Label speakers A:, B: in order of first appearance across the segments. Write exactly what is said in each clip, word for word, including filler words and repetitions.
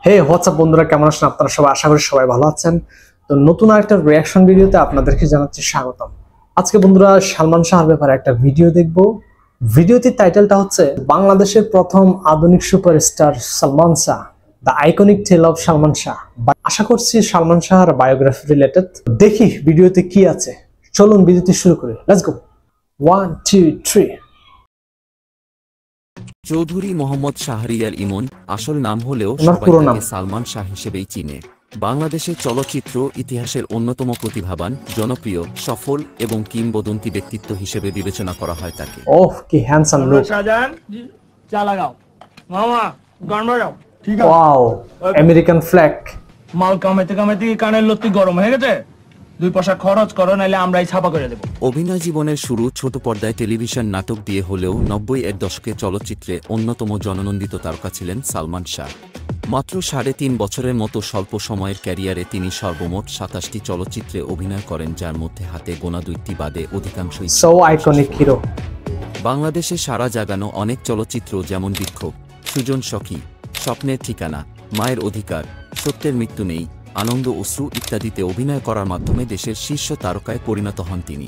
A: হে WhatsApp বন্ধুরা, কেমন আছেন আপনারা সবাই? আশা করি সবাই ভালো আছেন। তো নতুন আরেকটা রিঅ্যাকশন ভিডিওতে আপনাদেরকে জানাচ্ছি স্বাগতম। আজকে বন্ধুরা সালমান শাহর ব্যাপারে একটা ভিডিও দেখব। ভিডিওটির টাইটেলটা হচ্ছে বাংলাদেশের প্রথম আধুনিক superstar Salman Shah, the iconic tale of Salman Shah. আশা করছি সালমান শাহর বায়োগ্রাফি রিলেটেড। দেখি ভিডিওতে কি আছে, চলুন ভিডিওটি শুরু করি। Let's go. One two three.
B: Chowdhury Mohammad Shahriar Emon আসল নাম হলেও
A: ওনার
B: সবাই
A: পুরো নাম।
B: তাকে সালমান শাহ হিসেবেই চিনে। বাংলাদেশের চলচ্চিত্র ইতিহাসের অন্যতম প্রতিভাবান, জনপ্রিয়, সফল এবং কিংবদন্তি ব্যক্তিত্ব হিসেবে বিবেচনা করা হয় তাকে।
A: ওহ কি হ্যান্ডসাম লুক।
C: শাহজাহান চা লাগাও মামা, গান বাজাও। ঠিক আছে,
A: ওয়াও, আমেরিকান ফ্ল্যাগ।
C: মাল কামাইতে কামাইতে কি কানের লত্তি গরম হয়ে গেছে? দুই পয়সা খরচ করো, নাইলে আমরাই ছাপা করে দেবো।
B: অভিনয় জীবনের শুরু ছোট পর্দায় টেলিভিশন নাটক দিয়ে হলেও নব্বই এর দশকে চলচ্চিত্রে অন্যতম জননন্দিত তারকা ছিলেন সালমান শাহ। মাত্র সাড়ে তিন বছরের মতো স্বল্প সময়ের ক্যারিয়ারে তিনি সর্বমোট সাতাশটি চলচ্চিত্রে অভিনয় করেন, যার মধ্যে হাতে গোনা দুইটি বাদে অধিকাংশই
A: সো আইকনিক হিরো।
B: বাংলাদেশে সারা জাগানো অনেক চলচ্চিত্র যেমন বিক্ষোভ, সুজন সখী, স্বপ্নের ঠিকানা, মায়ের অধিকার, সত্যের মৃত্যু নেই, আনন্দ অশ্রু ইত্যাদিতে অভিনয় করার মাধ্যমে দেশের শীর্ষ তারকায় পরিণত হন তিনি।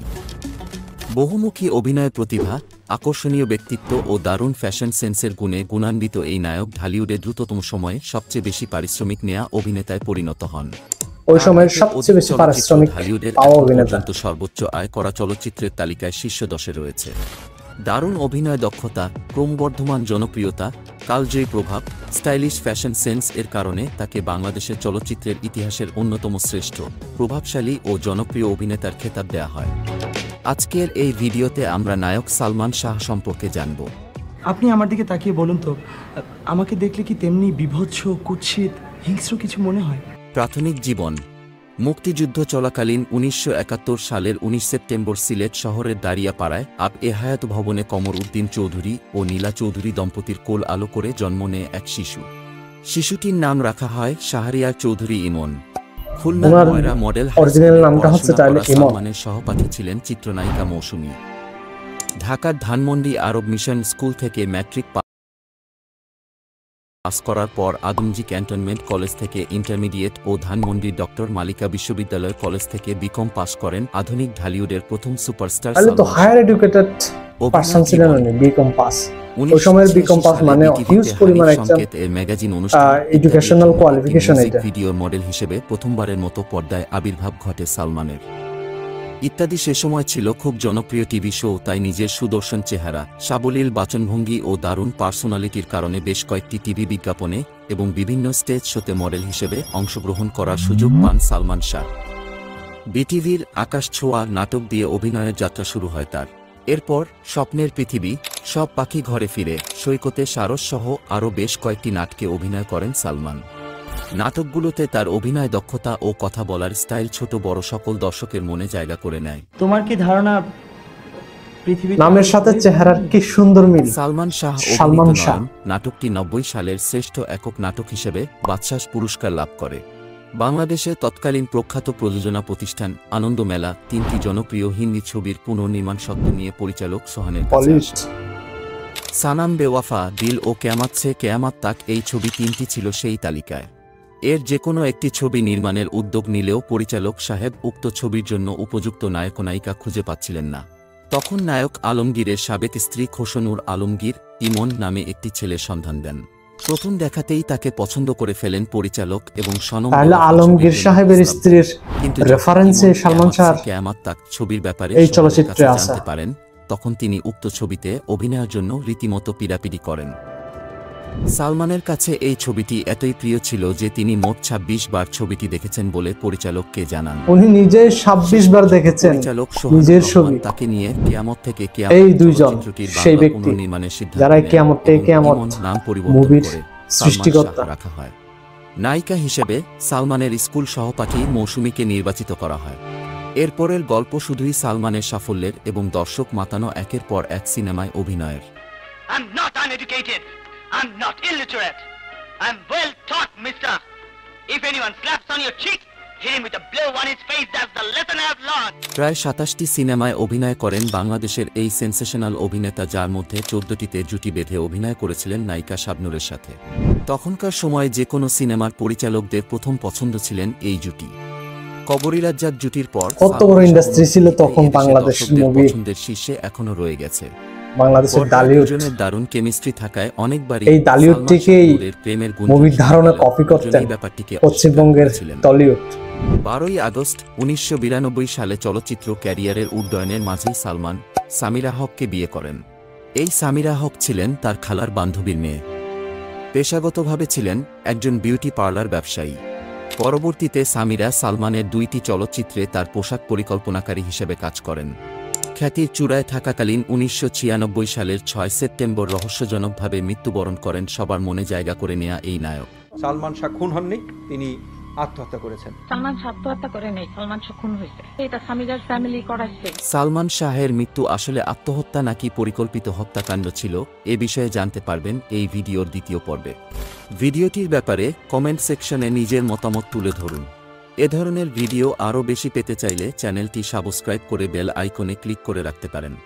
B: বহুমুখী অভিনয় প্রতিভা, আকর্ষণীয় ব্যক্তিত্ব ও দারুণ ফ্যাশন সেন্সের গুণে গুণান্বিত এই নায়ক ঢালিউডে দ্রুততম সময়ে সবচেয়ে বেশি পারিশ্রমিক নেয়া অভিনেতায় পরিণত হন।
A: ওই সময়ের সবচেয়ে বেশি পারিশ্রমিক
B: ঢালিউডের
A: পাওয়া অভিনেতা।
B: পর্যন্ত সর্বোচ্চ আয় করা চলচ্চিত্রের তালিকায় শীর্ষ দশে রয়েছে। দারুণ অভিনয় দক্ষতা, ক্রমবর্ধমান জনপ্রিয়তা, কালজয়ী প্রভাব, স্টাইলিশ ফ্যাশন সেন্স এর কারণে তাকে বাংলাদেশের চলচ্চিত্রের ইতিহাসের অন্যতম শ্রেষ্ঠ, প্রভাবশালী ও জনপ্রিয় অভিনেতার খেতাব দেয়া হয়। আজকের এই ভিডিওতে আমরা নায়ক সালমান শাহ সম্পর্কে জানব।
D: আপনি আমার দিকে তাকিয়ে বলুন তো, আমাকে দেখলে কি তেমনি বিভৎস, কুৎসিত, হিংস্র কিছু মনে হয়?
B: প্রাথমিক জীবন। মুক্তিযুদ্ধ চলাকালীন উনিশশো একাত্তর সালের উনিশ সেপ্টেম্বর সিলেট শহরের দাঁড়িয়াপাড়ায় আব এ হায়াত ভবনে কমর উদ্দিন চৌধুরী ও নীলা চৌধুরী দম্পতির কোল আলো করে জন্ম নেয় এক শিশু। শিশুটির নাম রাখা হয় শাহরিয়ার চৌধুরী ইমন। খুলনার ময়রা মডেল
A: অরিজিনাল নামটা হচ্ছে তাহলে ইমন।
B: সালমানের সহপাঠী ছিলেন চিত্রনায়িকা মৌসুমী। ঢাকার ধানমন্ডি আরব মিশন স্কুল থেকে ম্যাট্রিক পাস করার পর আদমজি ক্যান্টনমেন্ট কলেজ থেকে ইন্টারমিডিয়েট ও ধানমন্ডি ডক্টর মালিকা বিশ্ববিদ্যালয় কলেজ থেকে বিকম পাস করেন। আধুনিক ঢালিউডের প্রথম সুপারস্টার
A: তাহলে তো হায়ার এডুকেটেড পারসন ছিলেন উনি, বিকম পাস। ওই সময়ের বিকম পাস মানে হিউজ পরিমাণ একটা
B: ম্যাগাজিন অনুষ্ঠান
A: এডুকেশনাল কোয়ালিফিকেশন। এটা
B: ভিডিও মডেল হিসেবে প্রথমবারের মতো পর্দায় আবির্ভাব ঘটে সালমানের। ইত্যাদি সে সময় ছিল খুব জনপ্রিয় টিভি শো, তাই নিজের সুদর্শন চেহারা, সাবলীল বাচনভঙ্গি ও দারুণ পার্সোনালিটির কারণে বেশ কয়েকটি টিভি বিজ্ঞাপনে এবং বিভিন্ন স্টেজ শোতে মডেল হিসেবে অংশগ্রহণ করার সুযোগ পান সালমান শাহ। বিটিভির আকাশ ছোঁয়া নাটক দিয়ে অভিনয়ের যাত্রা শুরু হয় তার। এরপর স্বপ্নের পৃথিবী, সব পাখি ঘরে ফিরে, সৈকতে সারস সহ আরও বেশ কয়েকটি নাটকে অভিনয় করেন সালমান। নাটকগুলোতে তার অভিনয় দক্ষতা ও কথা বলার স্টাইল ছোট বড় সকল দর্শকের মনে জায়গা করে নেয়।
D: তোমার কি ধারণা পৃথিবী
A: নামের সাথে চেহারার কি সুন্দর মিল।
B: সালমান শাহ
A: সালমান
B: অভিনীত
A: শাহ
B: নয়ন নাটকটি নব্বই সালের শ্রেষ্ঠ একক নাটক হিসেবে বাদশাহ পুরস্কার লাভ করে। বাংলাদেশে তৎকালীন প্রখ্যাত প্রযোজনা প্রতিষ্ঠান আনন্দ মেলা তিনটি জনপ্রিয় হিন্দি ছবির পুনর্নির্মাণ সত্ত্ব নিয়ে পরিচালক সোহানের কাছে আসে। সানাম বেওয়াফা, দিল ও কেয়ামত সে কেয়ামত তাক এই ছবি তিনটি ছিল সেই তালিকায়। এর যে কোনো একটি ছবি নির্মাণের উদ্যোগ নিলেও পরিচালক সাহেব উক্ত ছবির জন্য উপযুক্ত নায়ক নায়িকা খুঁজে পাচ্ছিলেন না। তখন নায়ক আলমগীরের সাবেক স্ত্রী খোসনুর আলমগীর ইমন নামে একটি ছেলের সন্ধান দেন। প্রথম দেখাতেই তাকে পছন্দ করে ফেলেন পরিচালক এবং সনম।
A: তাহলে আলমগীর সাহেবের স্ত্রীর রেফারেন্সে সালমান শাহ
B: কেয়ামত তাক ছবির ব্যাপারে
A: এই চলচ্চিত্রে আছে।
B: জানতে পারেন, তখন তিনি উক্ত ছবিতে অভিনয়ের জন্য রীতিমতো পিড়াপিড়ি করেন। সালমানের কাছে এই ছবিটি এতই প্রিয় ছিল যে তিনি মোট ছাব্বিশ বার ছবিটি দেখেছেন বলে পরিচালককে জানান।
A: উনি নিজে ছাব্বিশ বার দেখেছেন
B: পরিচালক
A: নিজের ছবি।
B: তাকে নিয়ে কিয়ামত থেকে কিয়ামত
A: এই দুইজন সেই ব্যক্তি
B: পুনর্নির্মাণের সিদ্ধান্ত
A: যারা কিয়ামত থেকে কিয়ামত
B: নাম পরিবর্তন
A: মুভির
B: করে
A: সৃষ্টিকর্তা
B: রাখা হয়। নায়িকা হিসেবে সালমানের স্কুল সহপাঠী মৌসুমীকে নির্বাচিত করা হয়। এরপরের গল্প শুধুই সালমানের সাফল্যের এবং দর্শক মাতানো একের পর এক সিনেমায় অভিনয়ের।
E: I'm not uneducated. I'm not illiterate. I'm well taught, mister. If anyone slaps on your cheek, hit him with a blow on his face. That's the lesson I've learned.
B: প্রায় সাতাশটি সিনেমায় অভিনয় করেন বাংলাদেশের এই সেন্সেশনাল অভিনেতা, যার মধ্যে চোদ্দটিতে জুটি বেঁধে অভিনয় করেছিলেন নায়িকা শাবনূরের সাথে। তখনকার সময়ে যে কোনো সিনেমার পরিচালকদের প্রথম পছন্দ ছিলেন এই জুটি। কবরী রাজ্জাক জুটির পর
A: কত বড় ইন্ডাস্ট্রি ছিল তখন বাংলাদেশের মুভি,
B: পছন্দের শীর্ষে এখনো রয়ে গেছে।
A: বাংলাদেশের ডালিউড
B: দুজনের দারুণ কেমিস্ট্রি থাকায় অনেকবারই
A: এই ডালিউডটিকেই
B: প্রেমের
A: মুভির ধারণা কপি করতেন
B: ব্যাপারটিকে
A: পশ্চিমবঙ্গের টলিউড।
B: বারোই আগস্ট উনিশশো বিরানব্বই সালে চলচ্চিত্র ক্যারিয়ারের উড্ডয়নের মাঝেই সালমান সামিরা হককে বিয়ে করেন। এই সামিরা হক ছিলেন তার খালার বান্ধবীর মেয়ে। পেশাগতভাবে ছিলেন একজন বিউটি পার্লার ব্যবসায়ী। পরবর্তীতে সামিরা সালমানের দুইটি চলচ্চিত্রে তার পোশাক পরিকল্পনাকারী হিসেবে কাজ করেন। খ্যাতির চূড়ায় থাকাকালীন উনিশশো ছিয়ানব্বই সালের ছয় সেপ্টেম্বর রহস্যজনকভাবে মৃত্যুবরণ করেন সবার মনে জায়গা করে নেয়া এই নায়ক।
F: সালমান শাহ খুন হননি, তিনি আত্মহত্যা করেছেন।
G: সালমান শাহ আত্মহত্যা করে নাই, সালমান শাহ খুন হয়েছে। এটা সামিরার ফ্যামিলি করাচ্ছে।
B: সালমান শাহের মৃত্যু আসলে আত্মহত্যা নাকি পরিকল্পিত হত্যাকাণ্ড ছিল, এ বিষয়ে জানতে পারবেন এই ভিডিওর দ্বিতীয় পর্বে। ভিডিওটির ব্যাপারে কমেন্ট সেকশনে নিজের মতামত তুলে ধরুন। এ ধরনের ভিডিও আরও বেশি পেতে চাইলে চ্যানেলটি সাবস্ক্রাইব করে বেল আইকনে ক্লিক করে রাখতে পারেন।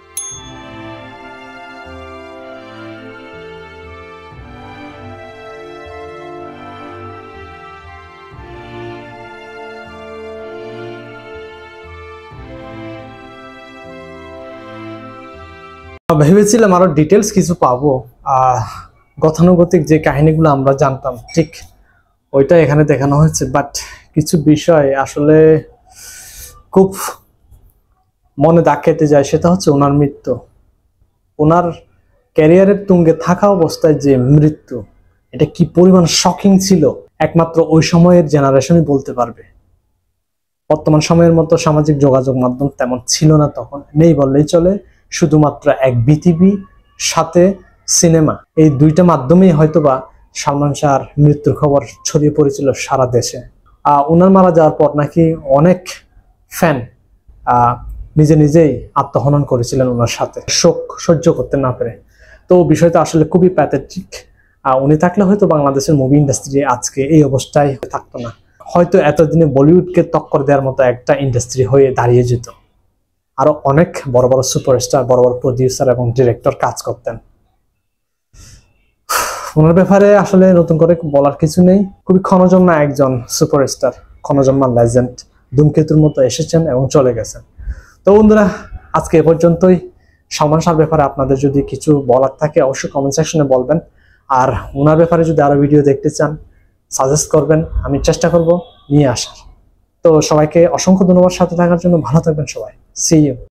A: ভেবেছিলাম আরো ডিটেলস কিছু পাবো, আহ গতানুগতিক যে কাহিনীগুলো আমরা জানতাম ঠিক ওইটা এখানে দেখানো হয়েছে, বাট কিছু বিষয় আসলে খুব মনে দাগ কেটে যায়। সেটা হচ্ছে ওনার মৃত্যু, ওনার ক্যারিয়ারের তুঙ্গে থাকা অবস্থায় যে মৃত্যু, এটা কি পরিমাণ শকিং ছিল একমাত্র ওই সময়ের জেনারেশনই বলতে পারবে। বর্তমান সময়ের মতো সামাজিক যোগাযোগ মাধ্যম তেমন ছিল না তখন, নেই বললেই চলে। শুধুমাত্র এক বিটিভি সাথে সিনেমা, এই দুইটা মাধ্যমেই হয়তোবা সালমান শাহর মৃত্যুর খবর ছড়িয়ে পড়েছিল সারা দেশে। আহ ওনার মারা যাওয়ার পর নাকি অনেক ফ্যান আহ নিজে নিজেই আত্মহনন করেছিলেন ওনার সাথে, শোক সহ্য করতে না পেরে। তো বিষয়টা আসলে খুবই প্যাথেটিক। আহ উনি থাকলে হয়তো বাংলাদেশের মুভি ইন্ডাস্ট্রি আজকে এই অবস্থায় থাকতো না, হয়তো এতদিনে বলিউডকে টক্কর দেওয়ার মতো একটা ইন্ডাস্ট্রি হয়ে দাঁড়িয়ে যেত। আরো অনেক বড় বড় সুপারস্টার, বড় বড় প্রডিউসার এবং ডিরেক্টর কাজ করতেন। ওনার ব্যাপারে আসলে নতুন করে বলার কিছু নেই। খুবই ক্ষণজন্মা একজন সুপারস্টার, ক্ষণজন্মা লেজেন্ড, ধূমকেতুর মতো এসেছেন এবং চলে গেছেন। তো বন্ধুরা, আজকে এ পর্যন্তই। সালমান শাহর ব্যাপারে আপনাদের যদি কিছু বলার থাকে অবশ্যই কমেন্ট সেকশনে বলবেন। আর ওনার ব্যাপারে যদি আরো ভিডিও দেখতে চান সাজেস্ট করবেন, আমি চেষ্টা করব নিয়ে আসার। তো সবাইকে অসংখ্য ধন্যবাদ সাথে থাকার জন্য। ভালো থাকবেন সবাই। See you.